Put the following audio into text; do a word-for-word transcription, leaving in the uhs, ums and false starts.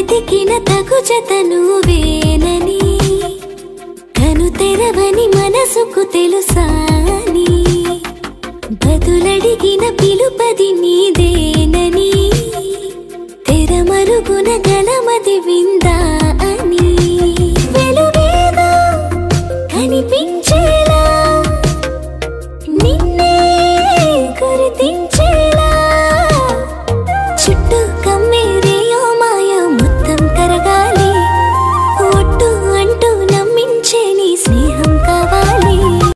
వెతికిన తగు జత నువ్వేనని కను తెరవని మనసుకు తెలుసాని బదులడిగిన పిలుపది నీదేనని తెరమరుగున గలమది విందా